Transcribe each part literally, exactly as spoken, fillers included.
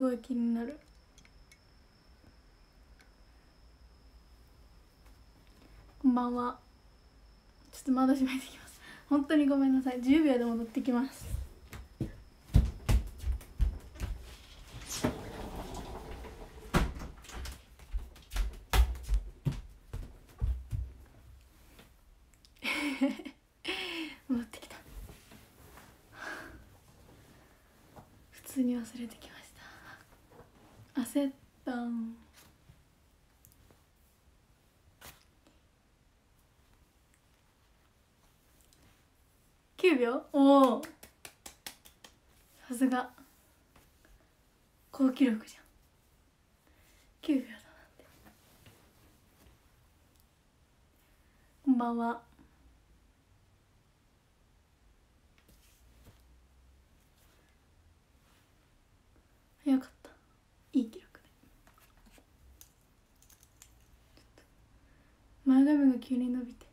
ごい気になる。こんばんは。ちょっと窓閉めてきます。本当にごめんなさい。じゅうびょうで戻ってきます。戻ってきた。普通に忘れてきました。焦ったん。きゅうびょう。おお、さすが好記録じゃん。きゅうびょうだなんて。こんばんは。早かった。いい記録で。前髪が急に伸びて、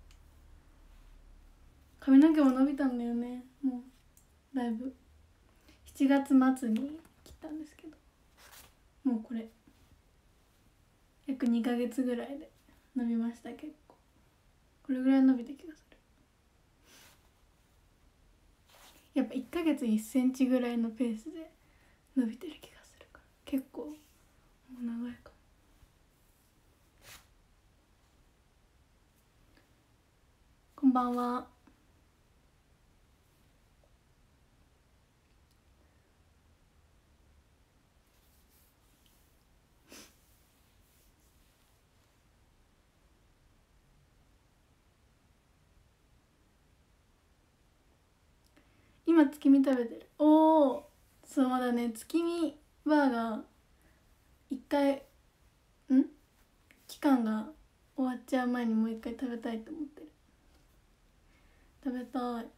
髪の毛も伸びたんだよね。もうだいぶしちがつまつに切ったんですけど、もうこれ約にかげつぐらいで伸びました。結構これぐらい伸びた気がする。やっぱいっかげついっセンチぐらいのペースで伸びてる気がするから、結構もう長いかも。こんばんは。今月見食べてる。おお、そうだね。月見バーガー一回ん期間が終わっちゃう前にもう一回食べたいと思ってる。食べたい。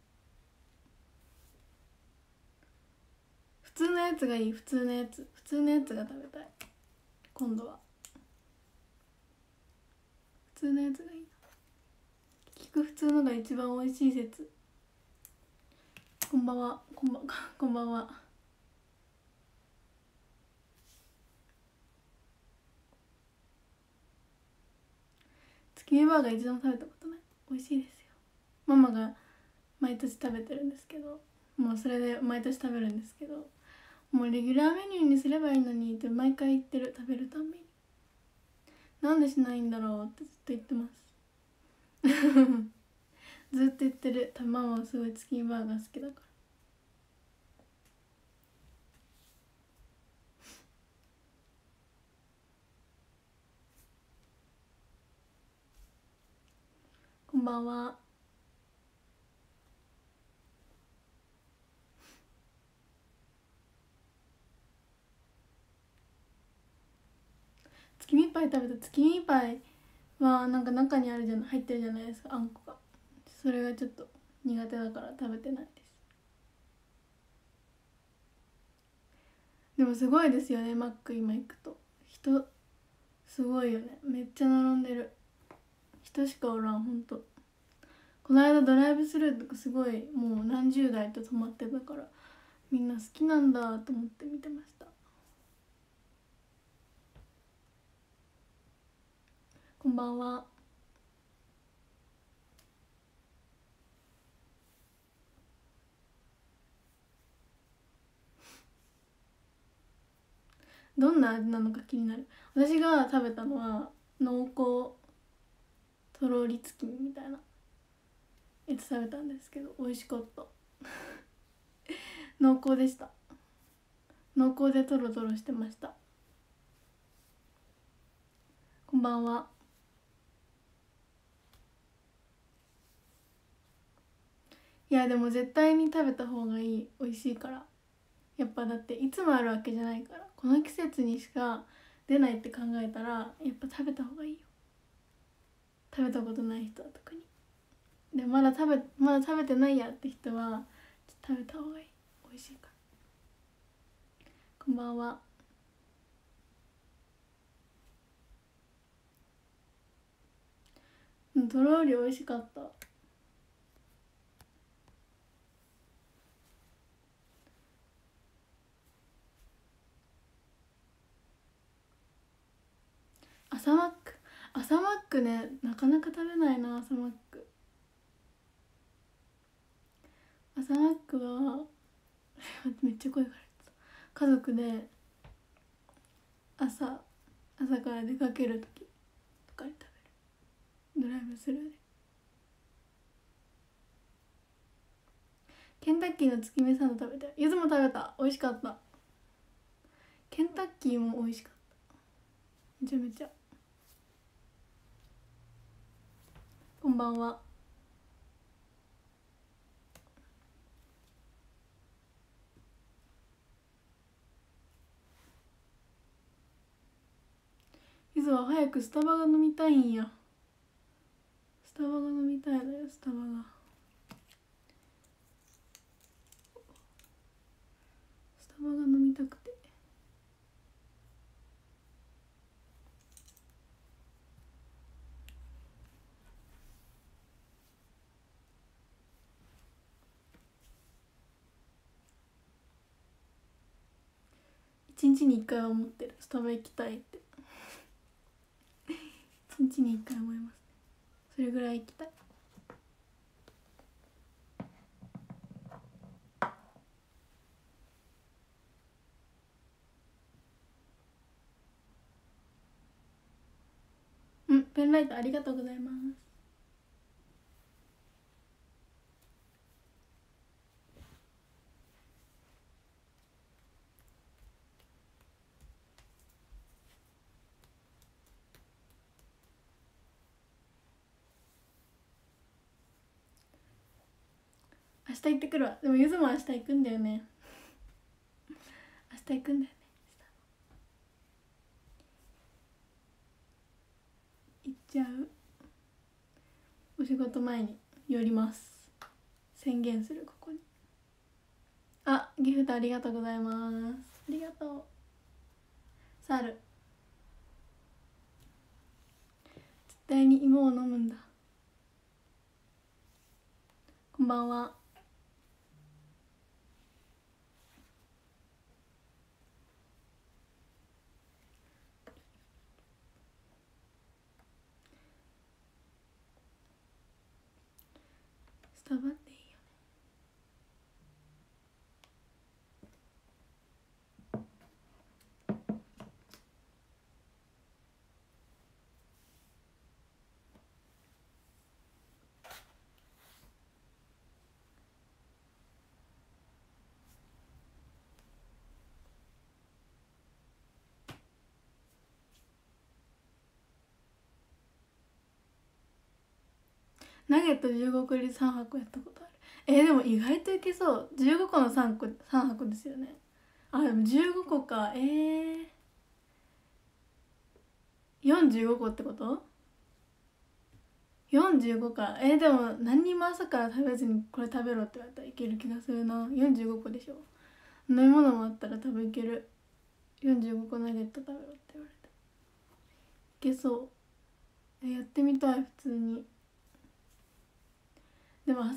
普通のやつがいい。普通のやつ普通のやつが食べたい。今度は普通のやつがいいな。聞く普通のが一番美味しい説。こんばんは。こんばんこんばんは。月見バーガー一度も食べたことない。美味しいですよ。ママが毎年食べてるんですけど、もうそれで毎年食べるんですけど、もうレギュラーメニューにすればいいのにって毎回言ってる。食べるたんびになんでしないんだろうってずっと言ってますずっと言ってる。ママはすごい月見バーガー好きだから。こんばんは。月見パイ食べた。月見パイはなんか中にあるじゃない、入ってるじゃないですか、あんこが。それがちょっと苦手だから食べてないです。でもすごいですよね、マック今行くと人すごいよね。めっちゃ並んでる。人しかおらん。ほんとこの間ドライブスルーとかすごいもう何十台と止まってたから、みんな好きなんだと思って見てました。こんばんは。どんな味なのか気になる。私が食べたのは濃厚とろり月見みたいなやつ食べたんですけど、美味しかった濃厚でした。濃厚でトロトロしてました。こんばんは。いやでも絶対に食べた方がいい。美味しいから。やっぱだっていつもあるわけじゃないから、この季節にしか出ないって考えたらやっぱ食べた方がいいよ。食べたことない人は特に。でまだ食べまだ食べてないやって人は食べた方がいい。美味しいから。こんばんは。とろり美味しかった。 朝マック、朝マックね、なかなか食べないな。朝マック朝マックはめっちゃ声が出た。家族で朝朝から出かける時とかに食べる。ドライブスルーで。ケンタッキーの月見サンド食べて、ゆずも食べた。美味しかった。ケンタッキーも美味しかった。めちゃめちゃ。こんばんは。ゆずは早くスタバが飲みたいんや。スタバが飲みたいのよ、スタバが。スタバが飲みたくて。一日に一回は思ってる。スタバ行きたいって一日に一回思いますね。それぐらい行きたい。うん、ペンライトありがとうございます。明日行ってくるわ。でもゆずも明日行くんだよね明日行くんだよね。行っちゃう。お仕事前に寄ります。宣言する。ここに。あ、ギフトありがとうございます。ありがとう。サル絶対に芋を飲むんだ。こんばんは。スタバっていいよね。ナゲットじゅうごこ入りさん箱やったことある。えー、でも意外といけそう。じゅうごこのさんこさん箱ですよね。あ、でもじゅうごこか。えー、よんじゅうごこってこと？ よんじゅうご か。えー、でも何にも朝から食べずにこれ食べろって言われたらいける気がするな。よんじゅうごこでしょ。飲み物もあったら多分いける。よんじゅうごこナゲット食べろって言われた。いけそう。え、やってみたい。普通に。でも朝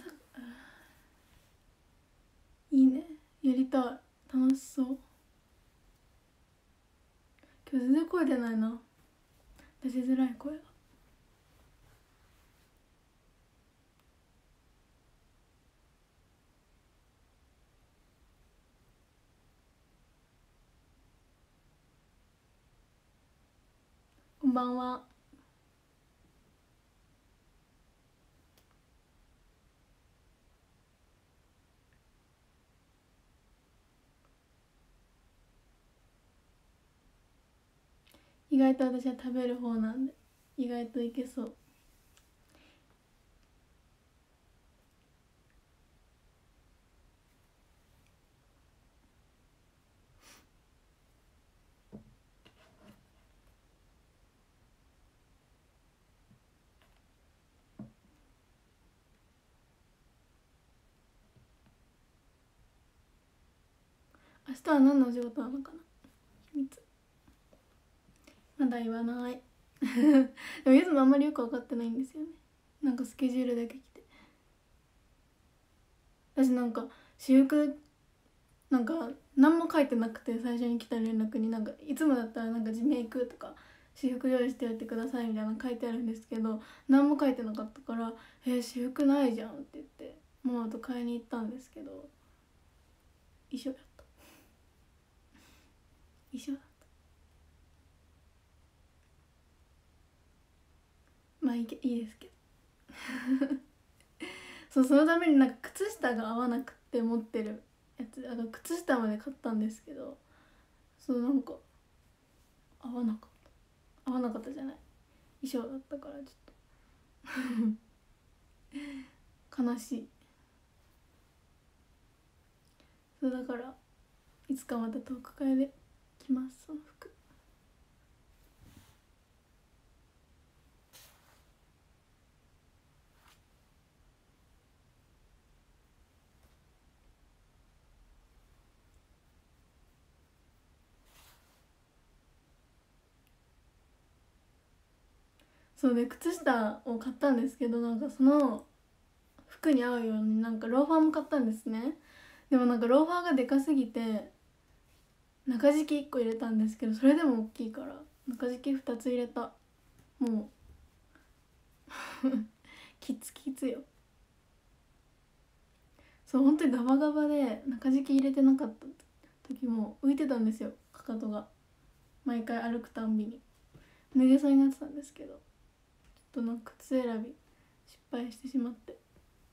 いいね、やりたい。楽しそう。今日全然声出ないな。出しづらい声が。こんばんは。意外と私は食べる方なんで意外といけそう。明日は何のお仕事なのかな。秘密。まだ言わないでもいつもあんまりよく分かってないんですよね。なんかスケジュールだけ来て、私なんか私服なんか何も書いてなくて、最初に来た連絡になんかいつもだったらなんか自メイクとか私服用意しておいてくださいみたいなの書いてあるんですけど、何も書いてなかったから「えー、私服ないじゃん」って言ってママと買いに行ったんですけど、一緒だった。一緒だった。まあいいけいいですけどそうそのためになんか靴下が合わなくって持ってるやつ、あの靴下まで買ったんですけど、そうなんか合わなかった合わなかったじゃない、衣装だったからちょっと悲しい。そうだからいつかまたトーク会で着ます、その服。そうで靴下を買ったんですけど、なんかその服に合うようになんかローファーも買ったんですね。でもなんかローファーがでかすぎて中敷きいっこ入れたんですけど、それでも大きいから中敷きふたつ入れた。もうきつきつよ。そう本当にガバガバで中敷き入れてなかった時も浮いてたんですよ、かかとが。毎回歩くたんびに脱げそうになってたんですけど、ちょっとなんか靴選び失敗してしまって。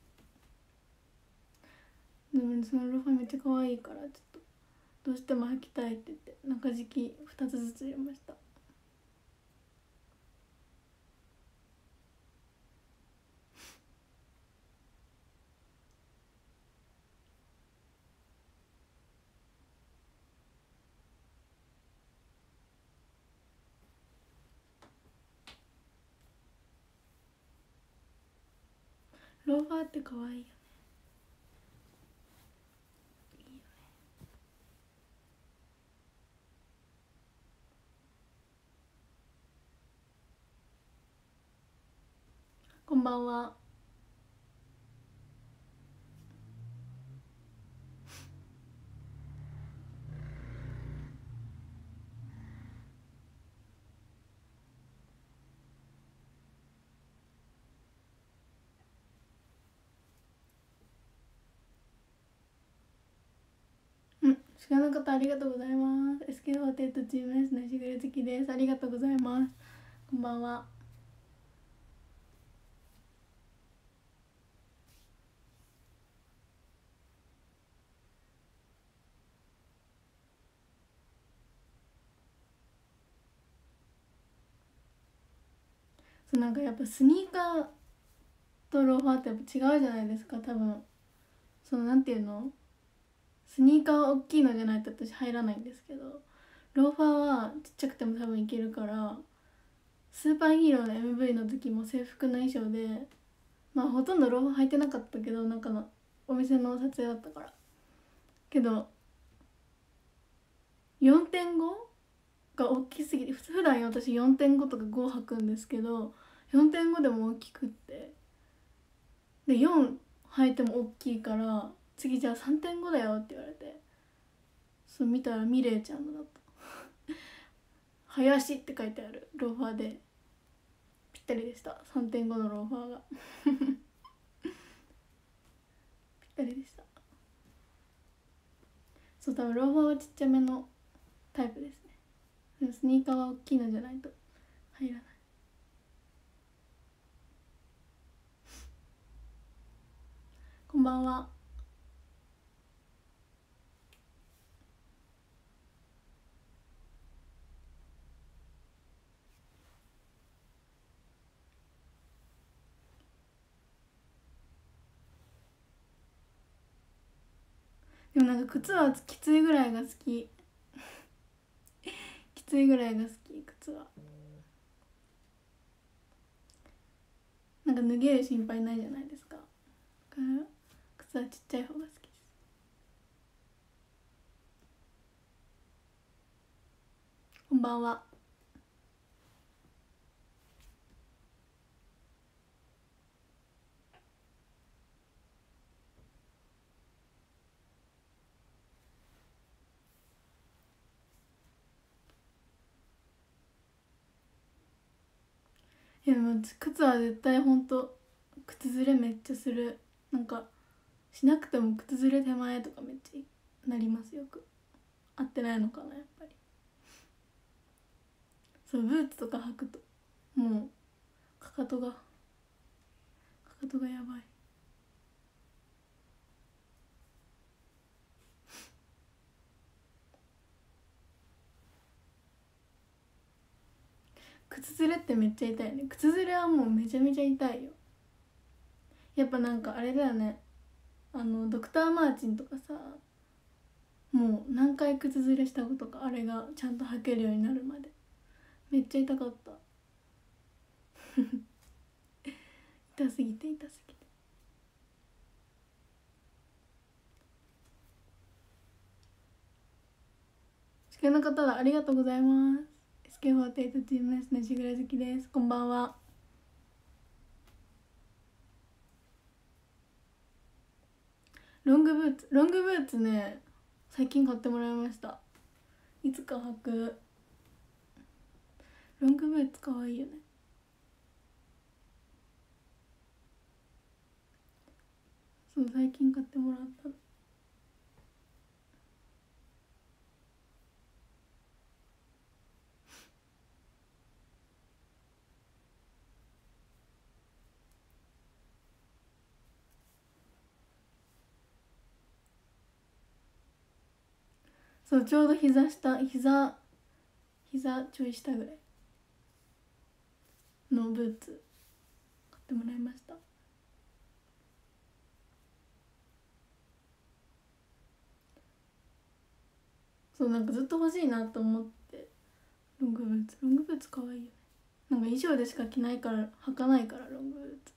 でもそのローファーめっちゃ可愛いからちょっとどうしても履きたいって言って中敷きふたつずつ入れました。ローファーって可愛いよね。いいよね。こんばんは。うん、知らなかった、ありがとうございます。エスケーフォーティーエイトチーム S のしぐれ好きです。ありがとうございます。こんばんは。そうなんかやっぱスニーカーとローファーってやっぱ違うじゃないですか、多分。そのなんていうの、スニーカーは大きいのじゃないと私入らないんですけど、ローファーはちっちゃくても多分いけるから。スーパーヒーローの エムブイ の時も制服の衣装で、まあほとんどローファー履いてなかったけど、なんかのお店の撮影だったからけど よんてんご が大きすぎて、普段私 よんてんご とかご履くんですけど よんてんご でも大きくって、でよん履いても大きいから次じゃあ さんてんご だよって言われて、そう見たらミレイちゃんのだった林って書いてあるローファーでぴったりでした。 さんてんご のローファーがぴったりでした。そう多分ローファーはちっちゃめのタイプですね。でもスニーカーは大きいのじゃないと入らない。こんばんは。でもなんか靴はきついぐらいが好ききついぐらいが好き、靴は。なんか脱げる心配ないじゃないですか。だから靴はちっちゃい方が好きです。こんばんは。 いやでも靴は絶対ほんと靴ずれめっちゃする。なんかしなくても靴ずれ手前とかめっちゃなります。よく合ってないのかなやっぱり。そうブーツとか履くともうかかとがかかとがやばい。靴ずれってめっちゃ痛いね。靴ずれはもうめちゃめちゃ痛いよ。やっぱなんかあれだよね、あのドクター・マーチンとかさ、もう何回靴ずれしたことか、あれがちゃんと履けるようになるまで。めっちゃ痛かった痛すぎて痛すぎて。試験の方だ、ありがとうございます。 エスケーフォーティーエイト チーム S のしぐら好きです。こんばんは。ロングブーツ、ロングブーツね最近買ってもらいました。いつか履く。ロングブーツかわいいよね。そう最近買ってもらったの。そうちょうど膝下、膝膝ちょい下ぐらいのブーツ買ってもらいました。そうなんかずっと欲しいなと思って。ロングブーツ、ロングブーツかわいいよね。なんか衣装でしか着ないから履かないから、ロングブーツ。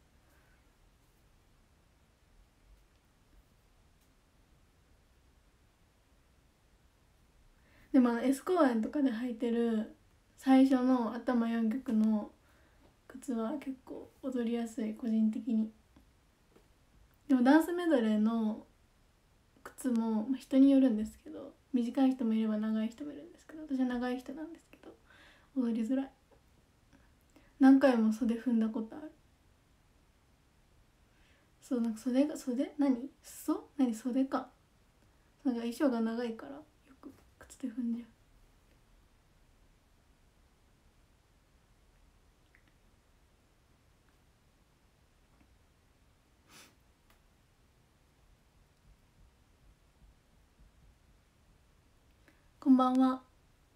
でもあの S 公園とかで履いてる最初の頭よん曲の靴は結構踊りやすい、個人的に。でもダンスメドレーの靴も、まあ、人によるんですけど、短い人もいれば長い人もいるんですけど、私は長い人なんですけど踊りづらい。何回も袖踏んだことある。そうなんか袖が、袖何裾何袖か。なんか衣装が長いからよく靴で踏んじゃう。こんばんは。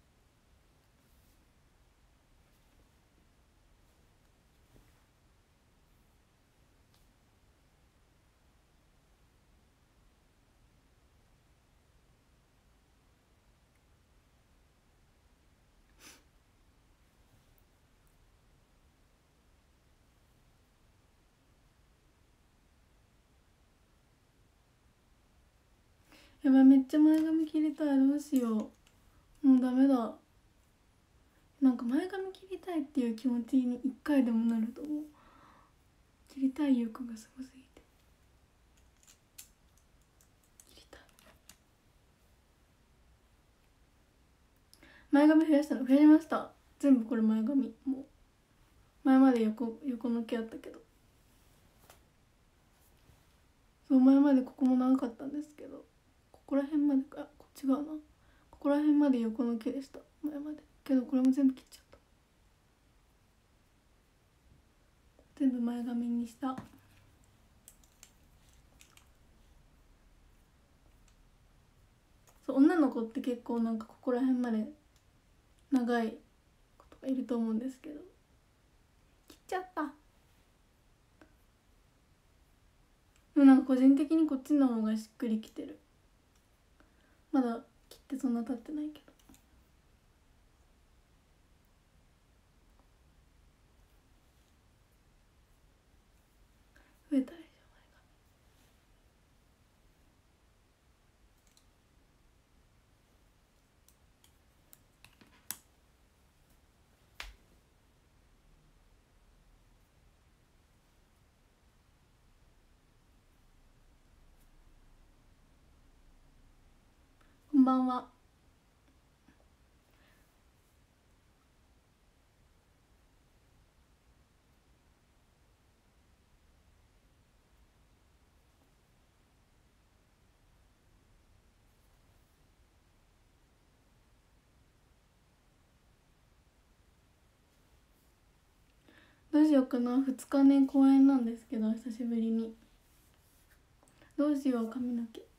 やばい、めっちゃ前髪切りたい。どうしよう、もうダメだ。なんか前髪切りたいっていう気持ちに一回でもなるともう切りたい欲がすごすぎて。切りたい。前髪増やしたの？増やしました。全部これ前髪。もう前まで横横の毛あったけど、そう前までここも長かったんですけど、ここら辺までか、こっち側な、ここら辺まで横の毛でした前まで。けどこれも全部切っちゃった。全部前髪にした。そう女の子って結構なんかここら辺まで長い子とかいると思うんですけど、切っちゃった。でもなんか個人的にこっちの方がしっくりきてる。まだ切ってそんな経ってないけど。増えたでしょ前髪。こんばんは。 どうしようかな。ふつかね公演なんですけど、久しぶりに。どうしよう、髪の毛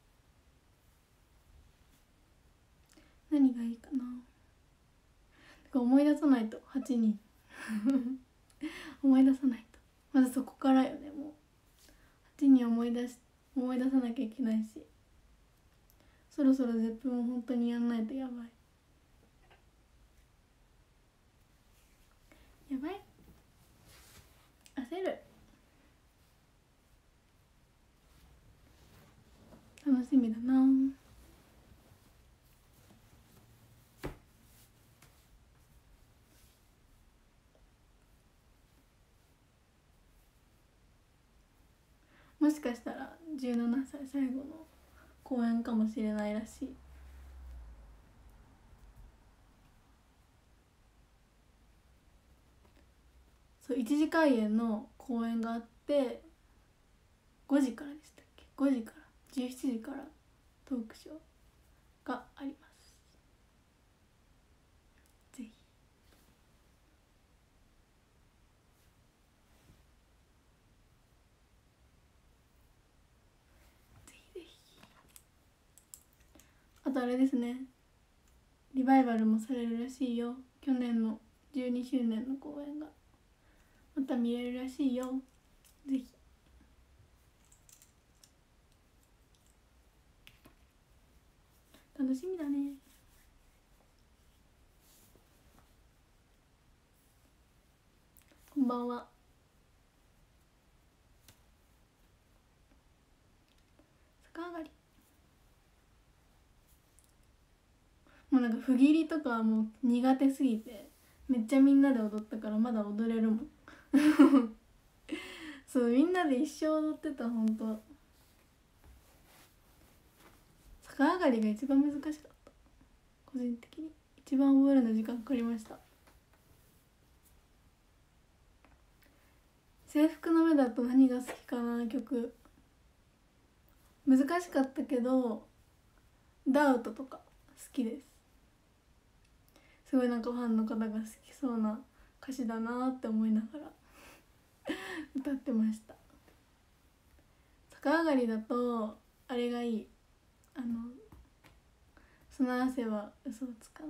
何がいいかな。てか思い出さないと。はちにん思い出さないと。まずそこからよね。もうはちにん思い出し思い出さなきゃいけないし、そろそろゼップも本当にやんないとやばい。やばい、焦る。楽しみだな。もしかしたらじゅうななさい最後の公演かもしれないらしい。そう、いちじ開演の公演があって、ごじからでしたっけ。ごじからじゅうしちじからトークショーがあります。ぜひ。ぜひぜひ。あとあれですね、リバイバルもされるらしいよ。去年のじゅうにしゅうねんの公演がまた見れるらしいよ。ぜひ。楽しみだね。こんばんは。逆上がり。もうなんか不義理とかはもう苦手すぎて、めっちゃみんなで踊ったからまだ踊れるもんそう、みんなで一生踊ってた。ほんと逆上がりが一番難しかった。個人的に一番覚えるの時間かかりました。制服の目だと何が好きかな。曲難しかったけどダウトとか好きです。すごいなんかファンの方が好きそうな歌詞だなって思いながら歌ってました。逆上がりだとあれがいい。あのその汗は嘘をつかない。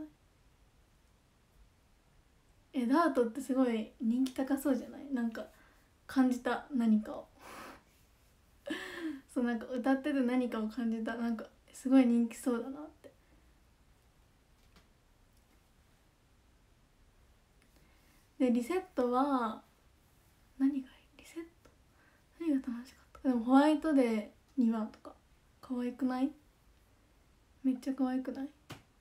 え、ダートってすごい人気高そうじゃない。なんか感じた、何かをそうなんか歌ってて何かを感じた。なんかすごい人気そうだなって。でリセットは何がいい。リセット何が楽しかった。でもホワイトデーにはとか可愛くない。めっちゃ可愛くない。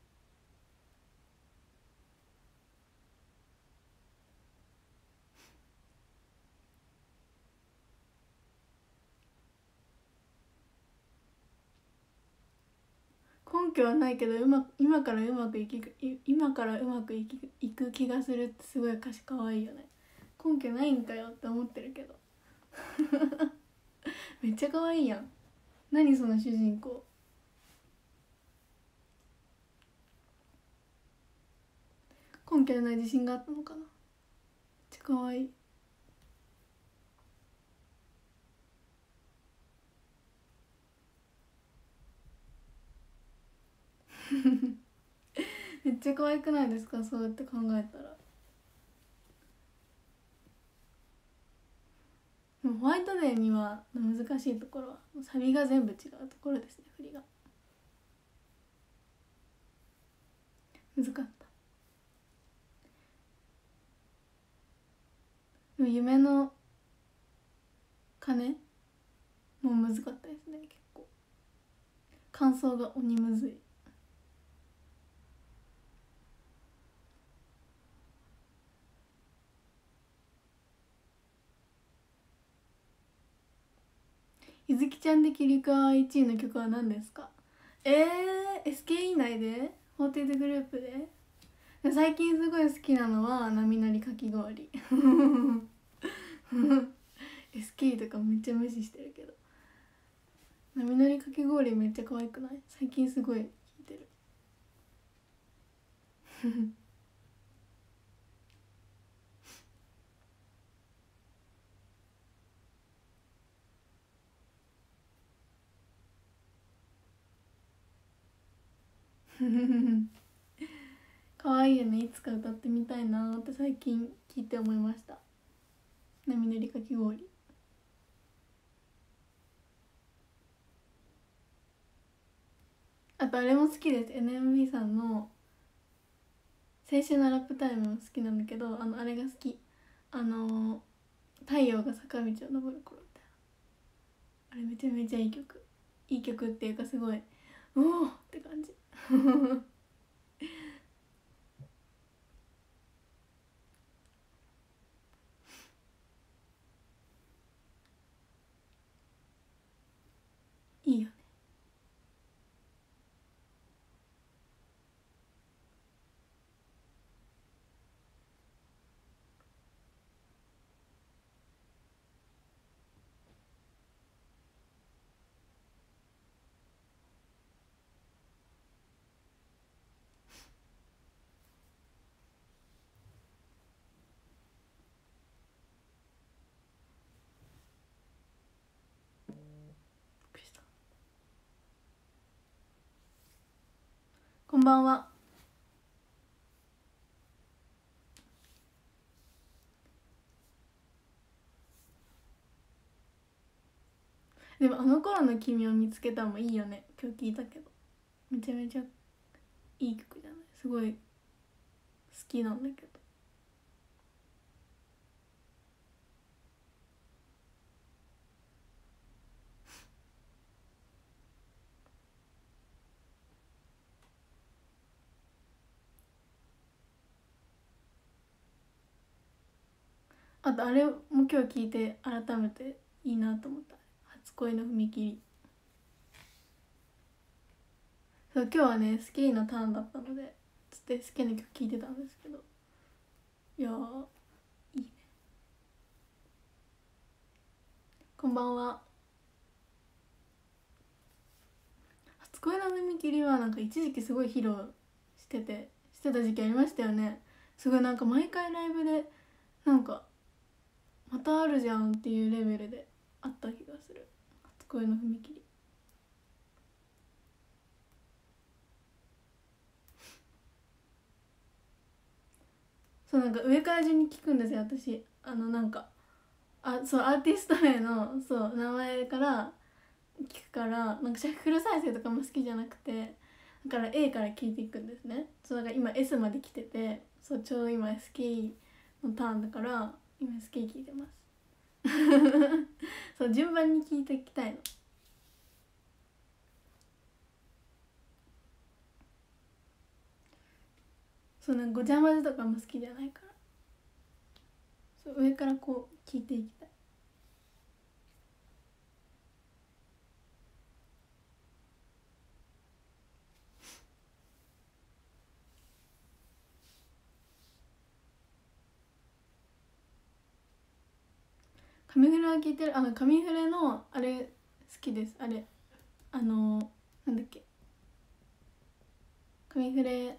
根拠はないけど、うま今からうまくいき今からうまくいきいく気がするってすごい歌詞可愛いよね。根拠ないんかよって思ってるけどめっちゃ可愛いやん。何その主人公。根拠のない自信があったのかな。めっちゃ可愛いめっちゃ可愛くないですか。そうやって考えたら。でもホワイトデーには難しいところはサビが全部違うところですね。振りが難かった。でも夢の鐘もう難かったですね。結構感想が鬼むずい。ゆずきちゃん的リクアいちいの曲は何ですか。えー、エスケーイー 内でフォーティーズグループで最近すごい好きなのは波乗りかき氷エスケー とかめっちゃ無視してるけど、波乗りかき氷めっちゃ可愛くない。最近すごい聴いてる可愛いよね。いつか歌ってみたいなーって最近聞いて思いました。波乗りかき氷。あとあれも好きです。 エヌエムビー さんの青春のラップタイムも好きなんだけど、あのあれが好き。あのー太陽が坂道を登る頃みたいな、あれめちゃめちゃいい曲。いい曲っていうかすごいおおって感じ。いいよね。びっくりした。こんばんは。でもあの頃の君を見つけたもいいよね。今日聞いたけどめちゃめちゃいい曲じゃない。すごい好きなんだけど。あとあれも今日聞いて改めていいなと思った。初恋の踏切。そう今日はねスキーのターンだったのでつって好きな曲聴いてたんですけど、いやーいいね。こんばんは。初恋の踏切はなんか一時期すごい披露しててしてた時期ありましたよね。すごいなんか毎回ライブでなんかまたあるじゃんっていうレベルであった気がする。初恋の踏切。そうなんか上から順に聞くんですよ私。あのなんかあそうアーティスト名のそう名前から聞くから、なんかシャッフル再生とかも好きじゃなくて、だから A から聞いていくんですね。そうだから今 エス まで来てて、そうちょうど今 エスケー のターンだから今 エスケー 聞いてます。そう順番に聞いていきたいの。そうなんかごちゃ混ぜとかも好きじゃないから、そう上からこう聞いていきたい。紙フレは聞いてる。あの紙フレのあれ好きです。あれあのなんだっけ、紙フレ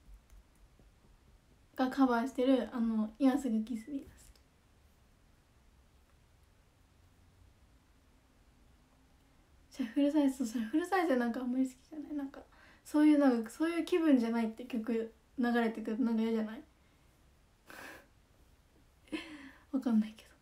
がカバーしてるあの今すぐキスミが好き。シャッフル再生、シャッフル再生なんかあんまり好きじゃない。なんかそういうなんかそういう気分じゃないって曲流れてくるとなんか嫌じゃない。わかんないけど。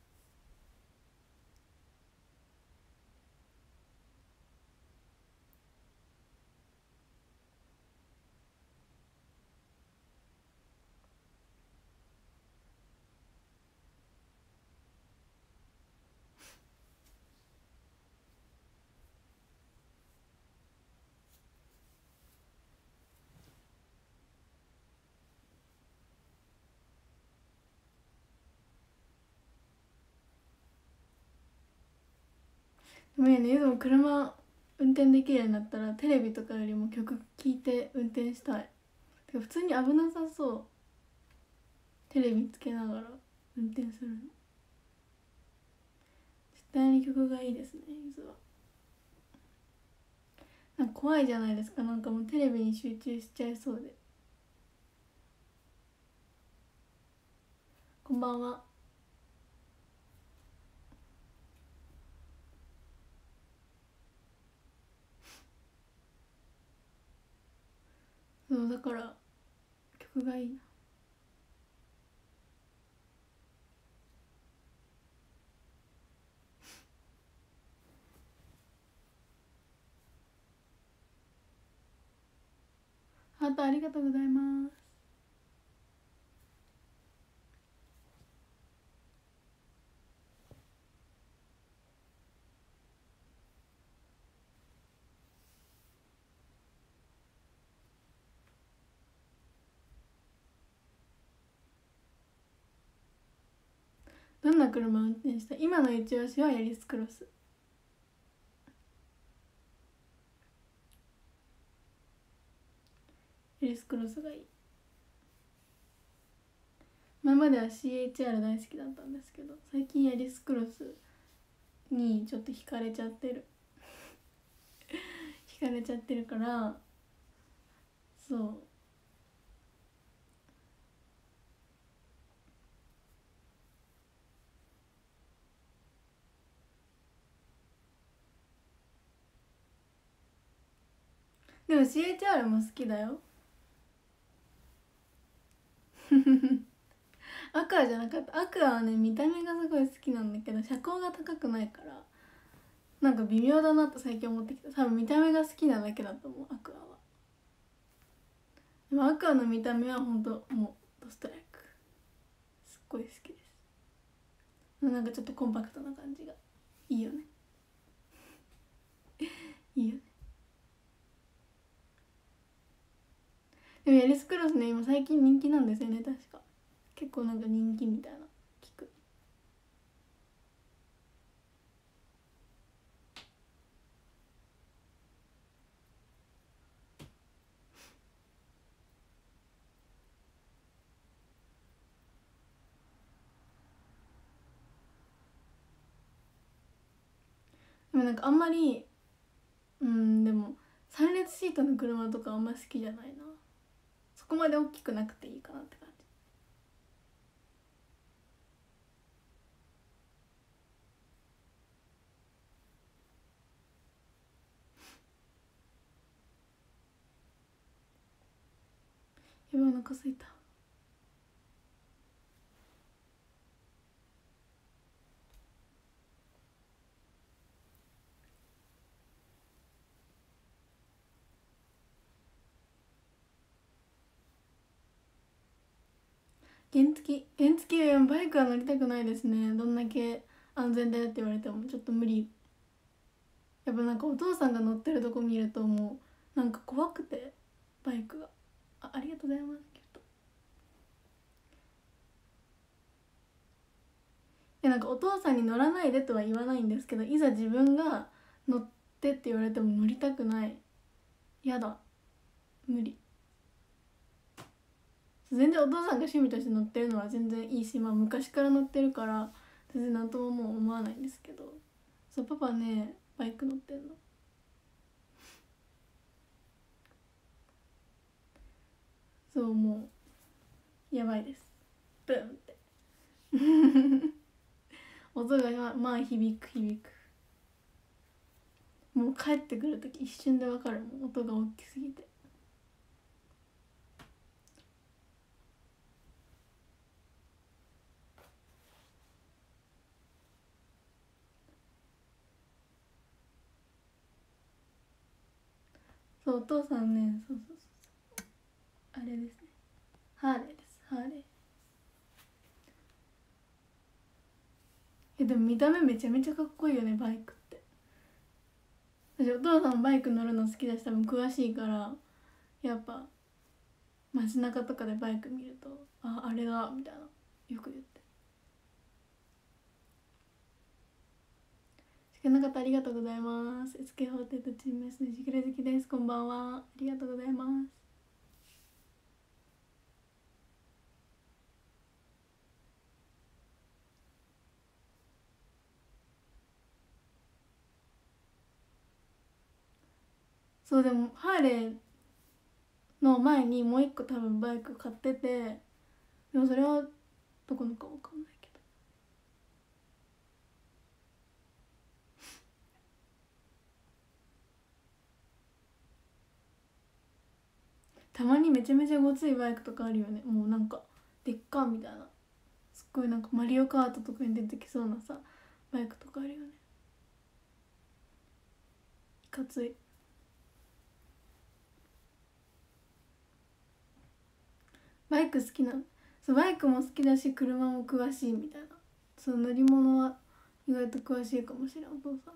でもいいね。でも車運転できるようになったらテレビとかよりも曲聴いて運転したい。てか普通に危なさそう。テレビつけながら運転するの。絶対に曲がいいですねゆずは。なんか怖いじゃないですか。なんかもうテレビに集中しちゃいそうで。こんばんは。 そうだから曲がいいな。ハートありがとうございます。どんな車運転した？今の一押しはヤリスクロス。ヤリスクロスがいい。前までは シーエイチアール 大好きだったんですけど、最近ヤリスクロスにちょっと惹かれちゃってる惹かれちゃってるから、そう。でも シーエイチアール も好きだよアクアじゃなかった。アクアはね、見た目がすごい好きなんだけど、車高が高くないからなんか微妙だなと最近思ってきた。多分見た目が好きなだけだと思う、アクアは。でもアクアの見た目はほんともうドストライク、すっごい好きです。なんかちょっとコンパクトな感じがいいよねいいよね。でもヤリスクロスね、今最近人気なんですよね、確か。結構なんか人気みたいな聞く。でもなんかあんまり、うんでもさん列シートの車とかあんま好きじゃないな。そこまで大きくなくていいかなって感じ。やばい、お腹すいた。原付原付バイクは乗りたくないですね。どんだけ安全だよって言われてもちょっと無理。やっぱなんかお父さんが乗ってるとこ見るともうなんか怖くて、バイクが。あ、ありがとうございます。ギフト。いやなんかお父さんに乗らないでとは言わないんですけど、いざ自分が乗ってって言われても乗りたくない。やだ、無理。全然お父さんが趣味として乗ってるのは全然いいし、まあ昔から乗ってるから全然何とももう思わないんですけど、そうパパねバイク乗ってんの。そうもうやばいです、ブンって音がままあ響く響く。もう帰ってくる時一瞬で分かるもん、音が大きすぎて。そうお父さんね、そうそうそうそう、あれですね、ハーレーです、ハーレー。えでも見た目めちゃめちゃかっこいいよね、バイクって。私お父さんバイク乗るの好きだし多分詳しいから、やっぱ街中とかでバイク見るとああれだみたいなよく言って。しかなかった、ありがとうございます。 エスケーフォーティー とチーム S のしぐれ好きです、こんばんは、ありがとうございます。そうでもハーレーの前にもう一個多分バイク買ってて、でもそれはどこのか分かんないけど。 たまにめちゃめちゃごついバイクとかあるよね。もうなんかでっかみたいな、すっごいなんかマリオカートとかに出てきそうなさバイクとかあるよね。いかつい。バイク好きなの。そう、バイクも好きだし車も詳しいみたいな。そう乗り物は意外と詳しいかもしれん、お父さん。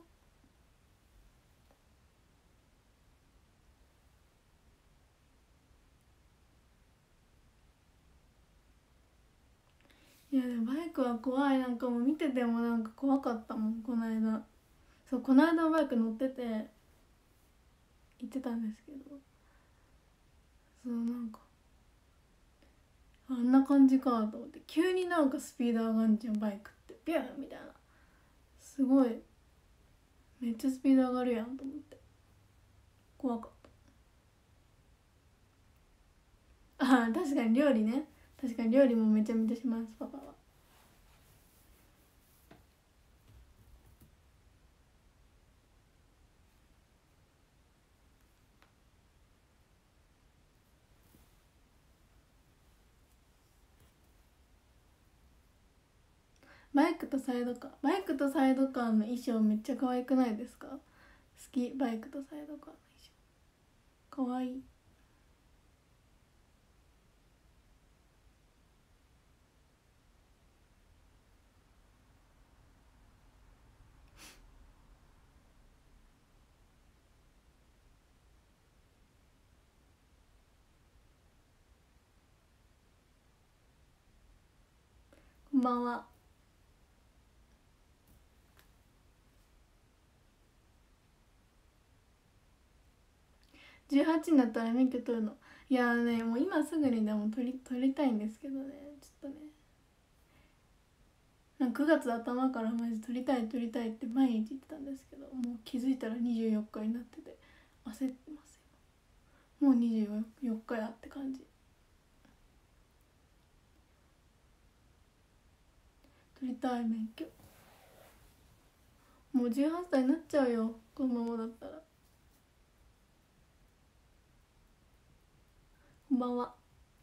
いやでもバイクは怖い。なんかもう見ててもなんか怖かったもんこの間。そうこの間バイク乗ってて行ってたんですけど、そうなんかあんな感じかと思って、急になんかスピード上がんじゃんバイクってビューンみたいな。すごいめっちゃスピード上がるやんと思って怖かった。ああ確かに料理ね。確かに料理もめちゃめちゃしますパパは。バイクとサイドカーバイクとサイドカーの衣装めっちゃ可愛くないですか？好き。バイクとサイドカーの衣装可愛い。こんばんは。じゅうはちになったら免許取るの。いやーねもう今すぐにでも取り取りたいんですけどね、ちょっとねなんかくがつ頭からマジ取りたい取りたいって毎日言ってたんですけど、もう気づいたらにじゅうよっかになってて焦ってますよ。もうにじゅうよっかやって感じ。取りたい免許。もうじゅうはっさいになっちゃうよこのままだったら。こんばんは。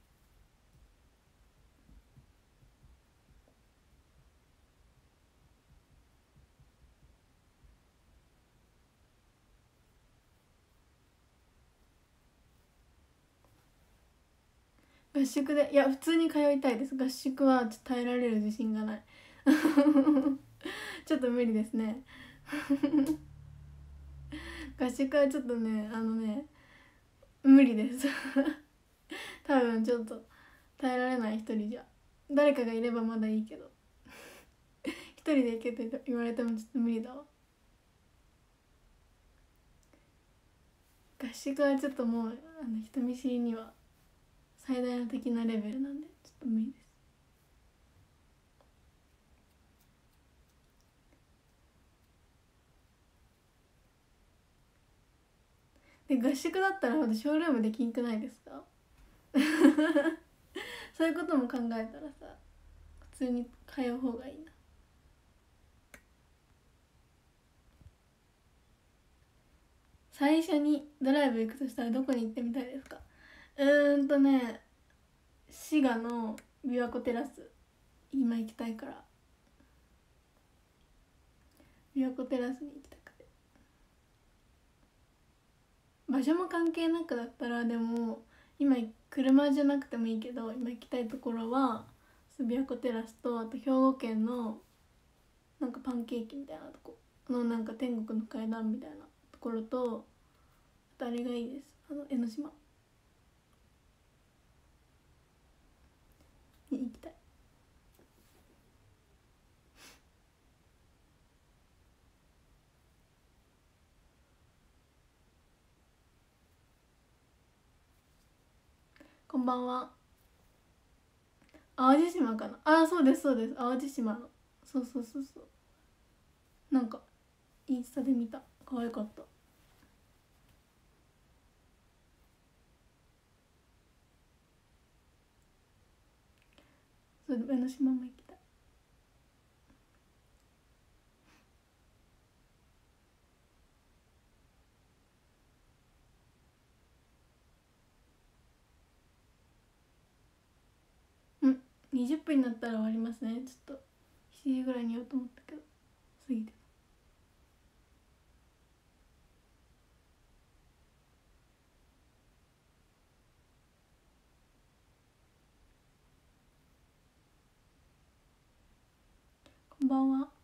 合宿で、いや普通に通いたいです。合宿はちょっと耐えられる自信がないちょっと無理ですね合宿はちょっとねあのね無理です多分ちょっと耐えられない。一人じゃ。誰かがいればまだいいけど一人で行けって言われてもちょっと無理だわ。合宿はちょっともうあの人見知りには最大の的なレベルなんでちょっと無理です。で合宿だったらまだショールームできんくないですかそういうことも考えたらさ普通に通う方がいいな。最初にドライブ行くとしたらどこに行ってみたいですか？うーんとね滋賀の琵琶湖テラス今行きたいから、琵琶湖テラスに行きたくて。場所も関係なくだったらでも今車じゃなくてもいいけど今行きたいところは琵琶湖テラスと、あと兵庫県のなんかパンケーキみたいなとこのなんか天国の階段みたいなところと、あとあれがいいです、あの江ノ島に行きたい。こんばんは。淡路島かな。ああそうですそうです、淡路島の。そうそうそうそう、なんかインスタで見た、可愛かった。それで江ノ島も行きたい。 にじゅっぷんになったら終わりますね。ちょっとしちじぐらいに言おうと思ったけど過ぎて。こんばんは。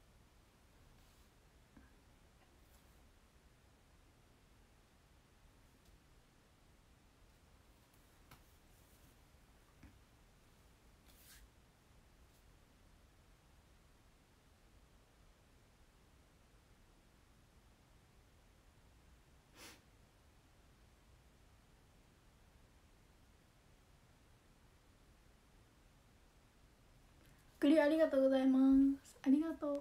グリありがとうございます。ありがとう。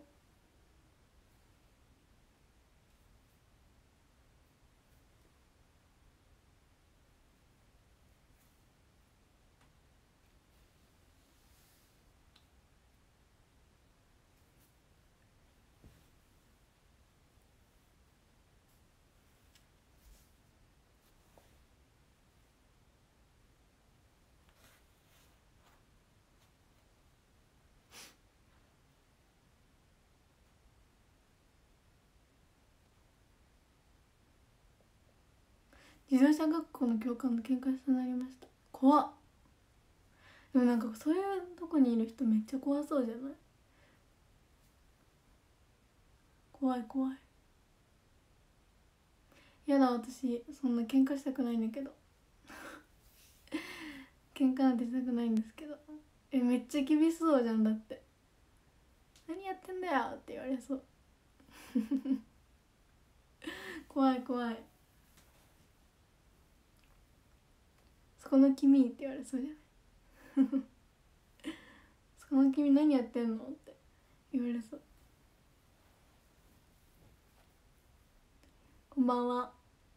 自動車学校の教官と喧嘩しそうになりました。怖っ。でもなんかそういうとこにいる人めっちゃ怖そうじゃない？怖い怖い。やだ、私そんな喧嘩したくないんだけど喧嘩なんてしたくないんですけど。え、めっちゃ厳しそうじゃん。だって何やってんだよって言われそう怖い怖い。そこの君って言われそうじゃないそこの君何やってんのって言われそう。こんばんは。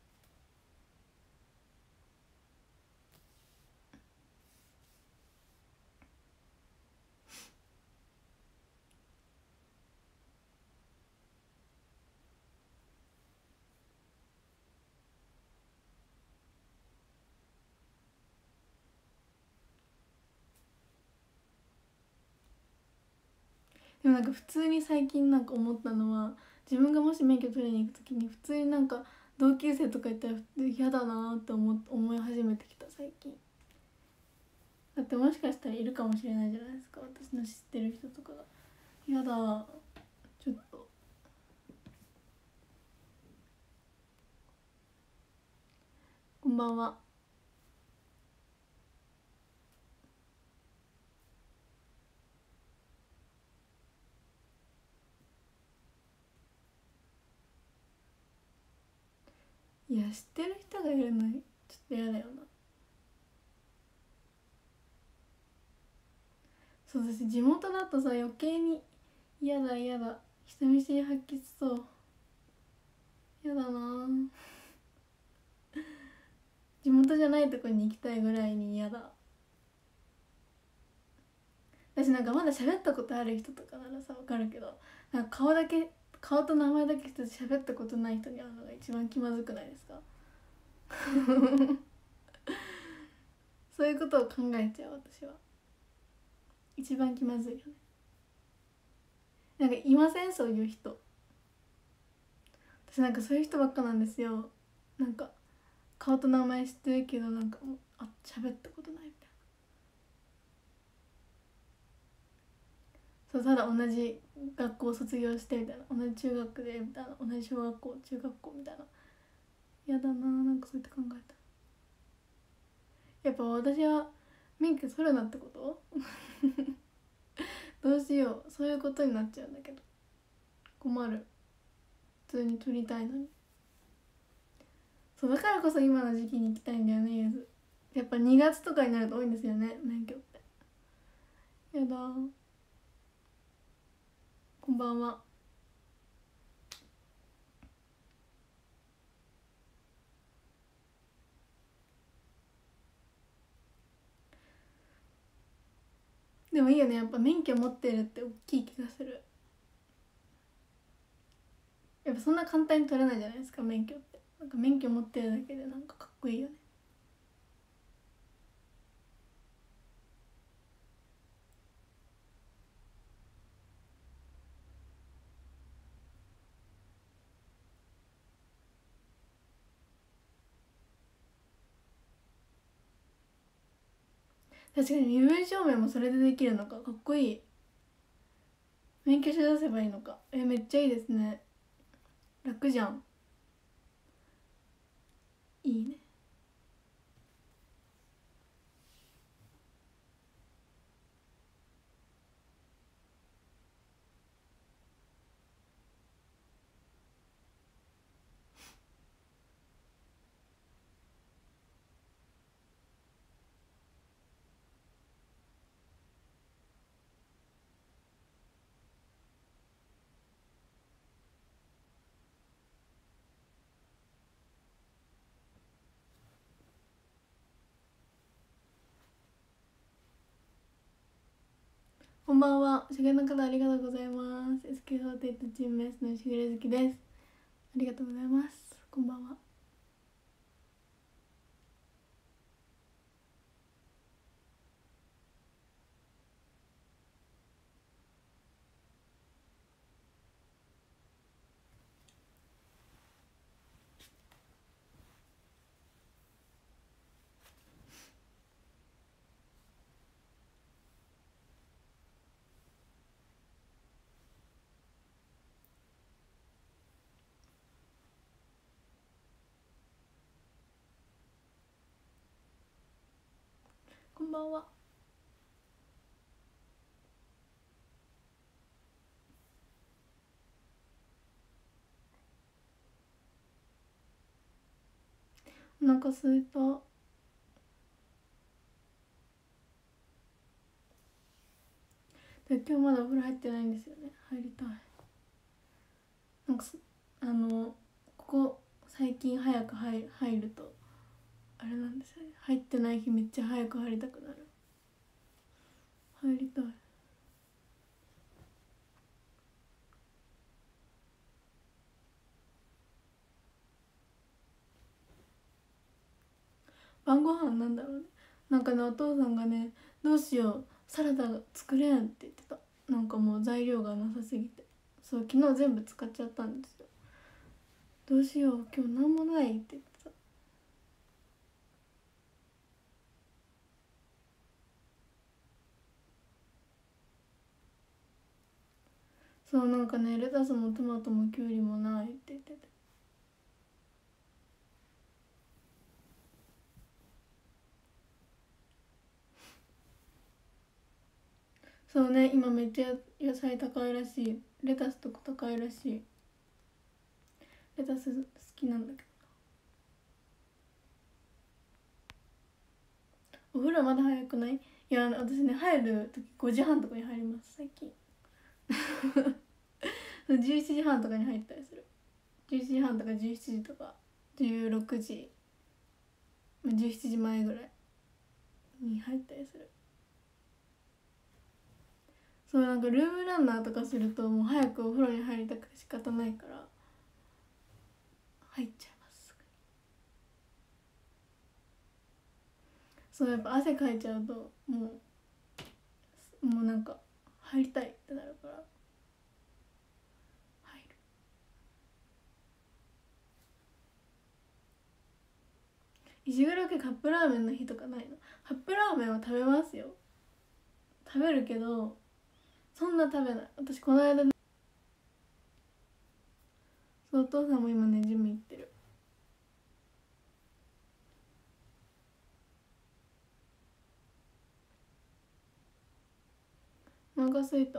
でもなんか普通に最近なんか思ったのは、自分がもし免許取りに行く時に普通になんか同級生とかいたら嫌だなって思思い始めてきた最近。だってもしかしたらいるかもしれないじゃないですか、私の知ってる人とかが。嫌だ、ちょっと。こんばんは。いや、知ってる人がいるのちょっと嫌だよな。そう、私地元だとさ余計に嫌だ嫌だ、人見知り発揮しそう。嫌だな地元じゃないとこに行きたいぐらいに嫌だ。私なんかまだ喋ったことある人とかならさ分かるけど、なんか顔だけ顔と名前だけ一つ喋ったことない人に会うのが一番気まずくないですかそういうことを考えちゃう私は。一番気まずいよね。なんかいませんそういう人。私なんかそういう人ばっかなんですよ。なんか顔と名前知ってるけどなんかもうあ喋ったことないみたいな。そう、ただ同じ学校卒業してみたいな、同じ中学でみたいな、同じ小学校中学校みたいな。やだな、なんかそうやって考えた。やっぱ私は免許取るなってことどうしよう、そういうことになっちゃうんだけど困る。普通に取りたいのに。そうだからこそ今の時期に行きたいんだよね、ゆず。やっぱにがつとかになると多いんですよね、免許って。やだ。こんばんは。でもいいよね、やっぱ免許持ってるって大きい気がする。やっぱそんな簡単に取れないじゃないですか、免許って。なんか免許持ってるだけでなんかかっこいいよね。 確かに身分証明もそれでできるのか、かっこいい。免許証出せばいいのか。え、めっちゃいいですね。楽じゃん。いいね。こんばんは。しげの方ありがとうございます。エスケーフォーティーエイト チームメイトのしげれずきです。ありがとうございます。こんばんは。こんばんは。お腹すいた。で今日まだお風呂入ってないんですよね。入りたい。なんかあのここ最近早く入入るとあれなんですよね。入ってない日めっちゃ早く入りたくなる。入りたい。晩ご飯なんだろうね。なんかね、お父さんがね、どうしようサラダ作れんって言ってた。なんかもう材料がなさすぎて。そう、昨日全部使っちゃったんですよ。どうしよう今日なんもないって言ってた。そう、なんかね、レタスもトマトもキュウリもないって言ってて。そうね、今めっちゃ野菜高いらしい。レタスとか高いらしい。レタス好きなんだけど。お風呂まだ早くない？いや、私ね、入る時ごじはんとかに入ります最近。じゅうしちじはんとかに入ったりする。じゅうしちじはんとかじゅうしちじとかじゅうろくじ、じゅうしちじまえぐらいに入ったりする。そう、なんかルームランナーとかするともう早くお風呂に入りたくて仕方ないから入っちゃいます。そう、やっぱ汗かいちゃうともうもうなんか入りたいってなるから入る。石黒家カップラーメンの日とかないの？カップラーメンは食べますよ。食べるけどそんな食べない。私この間ね、そう、お父さんも今ねジム行ってる。お腹すいた。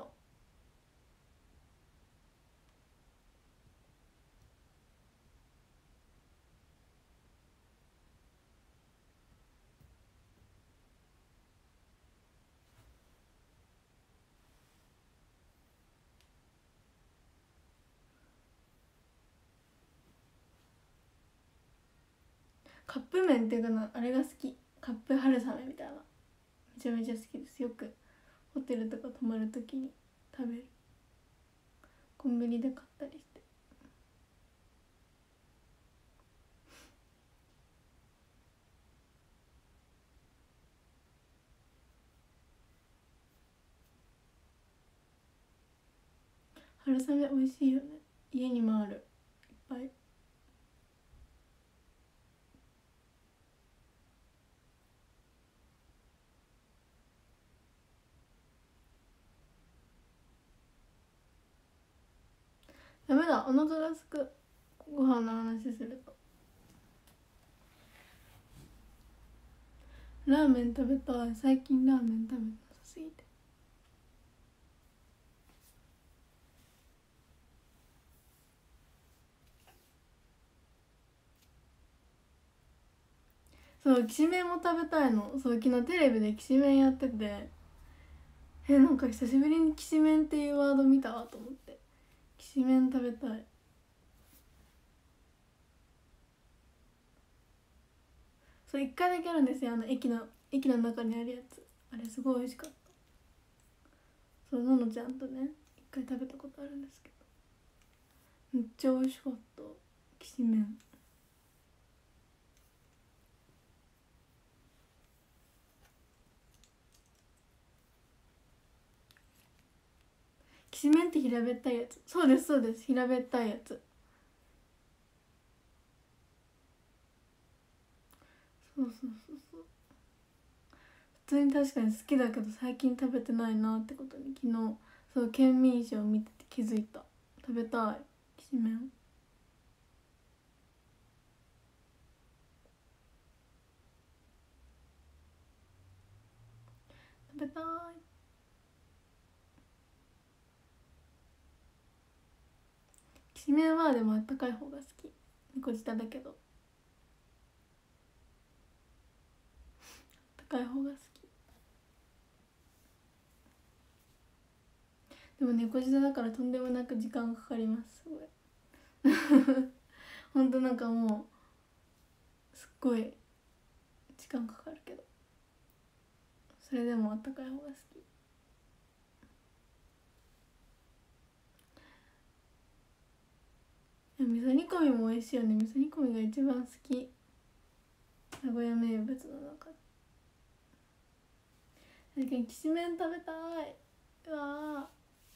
カップ麺っていうかな、あれが好き。カップ春雨みたいな、めちゃめちゃ好きです。よくホテルとか泊まるときに食べる。コンビニで買ったりして。春雨美味しいよね。家にもある、いっぱい。 ダメだ、お腹がすく。ご飯の話すると。ラーメン食べたい。最近ラーメン食べなさすぎて。そう、きしめんも食べたいの。そう、昨日テレビできしめんやってて、え、なんか久しぶりにきしめんっていうワード見たわと思って。きしめん食べたい。そう、一回だけあるんですよ、あの駅の駅の中にあるやつ。あれすごい美味しかった。そう、ののちゃんとね一回食べたことあるんですけど、めっちゃ美味しかった。きしめん。きしめんって平べったいやつ。そうですそうです、平べったいやつ。そうそうそうそう。普通に確かに好きだけど最近食べてないなってことに昨日、そう県民賞を見てて気づいた。食べたいきしめん。食べたい。きしめんはでもあったかい方が好き。猫舌だけどあったかい方が好き。でも猫舌だからとんでもなく時間かかります。すごいほんとなんかもうすっごい時間かかるけど、それでもあったかい方が好き。いや味噌煮込みも美味しいよね。味噌煮込みが一番好き、名古屋名物の中で。確かにきしめん食べたい。うわ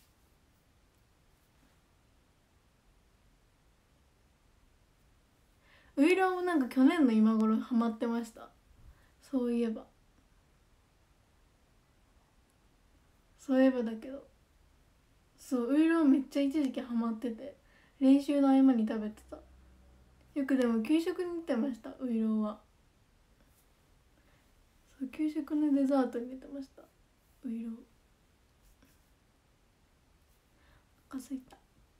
ー、ウイローもなんか去年の今頃ハマってました。そういえばそういえばだけど、そうウイローめっちゃ一時期ハマってて、練習の合間に食べてた。よくでも給食に出てました、ウイローは。そう、給食のデザートに出てました、ウイロー。お腹すいた。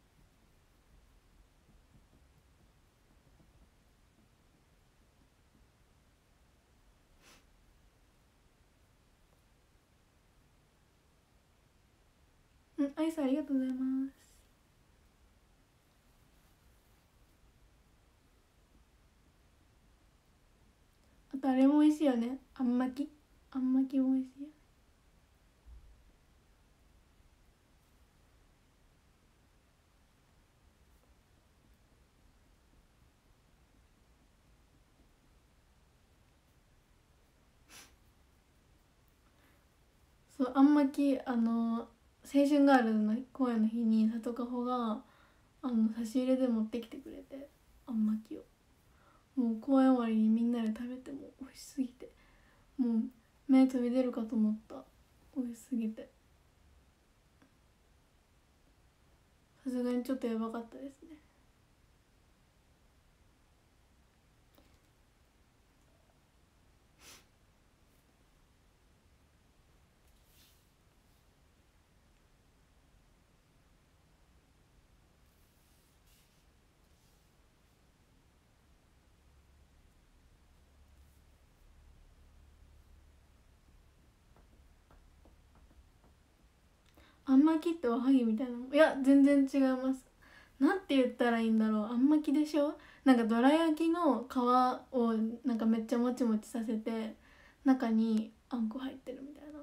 うん、アイスありがとうございます。あとあれも美味しいよね、あんまき。あんまきも美味しいよね。そう、あんまき、あの青春ガールズの公演の日に里かほがあの差し入れで持ってきてくれて、あんまきをもう公演終わりにみんなで食べても美味しすぎて、もう目飛び出るかと思った。美味しすぎてさすがにちょっとやばかったですね。あんまきっておはぎみたいなの？いや全然違います。なんて言ったらいいんだろう。あんまきでしょ。なんかどら焼きの皮をなんかめっちゃもちもちさせて中にあんこ入ってるみたいな、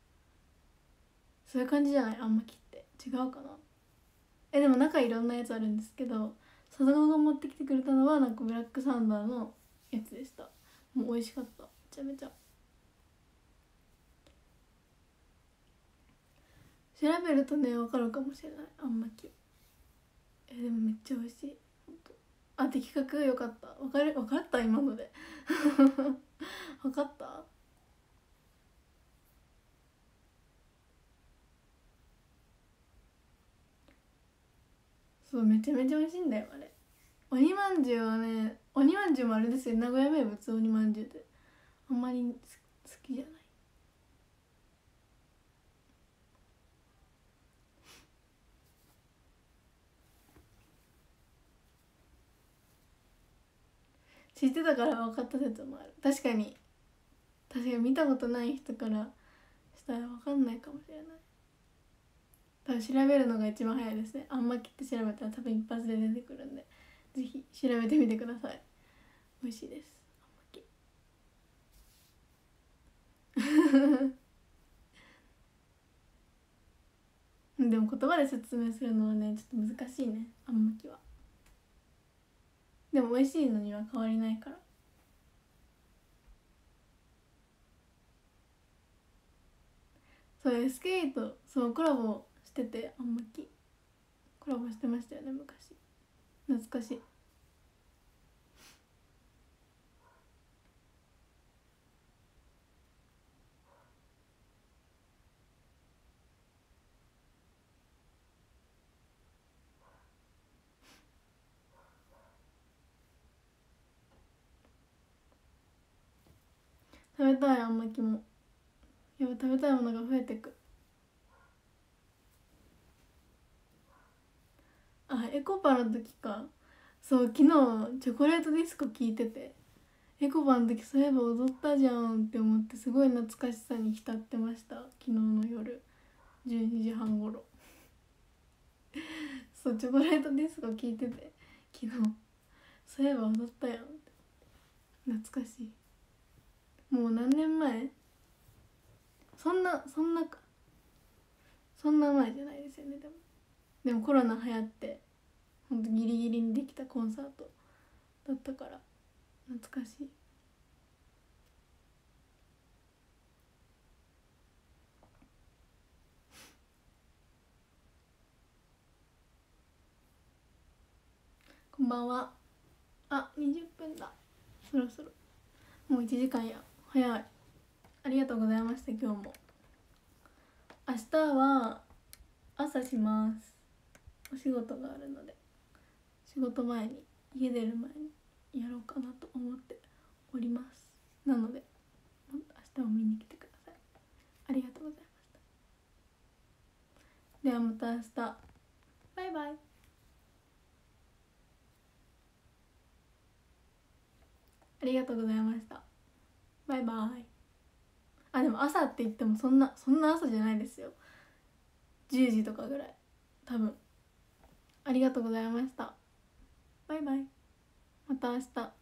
そういう感じじゃない？あんまきって違うかな。えでも中いろんなやつあるんですけど、佐々が持ってきてくれたのはなんかブラックサンダーのやつでした。もう美味しかった、めちゃめちゃ。調べるとね分かるかもしれない、あんまき。えでもめっちゃ美味しい、ほんと。あ、的確、よかった。分かる、分かった今ので分かった。 そうめちゃめちゃ美味しいんだよあれ。鬼まんじゅうはね、鬼まんじゅうもあれですよ、名古屋名物鬼まんじゅうであんまり好きじゃない。知ってたから分かった説もある。確かに確かに見たことない人からしたら分かんないかもしれない。多分調べるのが一番早いですね。あんまきって調べたら多分一発で出てくるんで、ぜひ調べてみてください。美味しいです、あんまきでも言葉で説明するのはねちょっと難しいね、あんまきは。でも美味しいのには変わりないから。そう エスケーエイト そうコラボしてて、あんまきコラボしてましたよね昔。懐かしい。食べたい、あんまきも。やっぱ食べたいものが増えてく。あ、エコパの時か。そう昨日チョコレートディスコ聞いてて、エコパの時そういえば踊ったじゃんって思って、すごい懐かしさに浸ってました。昨日の夜じゅうにじはんごろそうチョコレートディスコ聞いてて、昨日そういえば踊ったやんって。懐かしい。もう何年前？そんなそんなかそんな前じゃないですよね。でもでもコロナ流行ってほんとギリギリにできたコンサートだったから懐かしい。こんばんは。あ、にじゅっぷんだ。そろそろもういちじかんや。早い。ありがとうございました。今日も明日は朝します。お仕事があるので、仕事前に家出る前にやろうかなと思っております。なので明日も見に来てください。ありがとうございました。ではまた明日。バイバイ。ありがとうございました。バイバイ。あ、でも朝って言ってもそんなそんな朝じゃないですよ。じゅうじとかぐらい多分。ありがとうございました。バイバイ。また明日。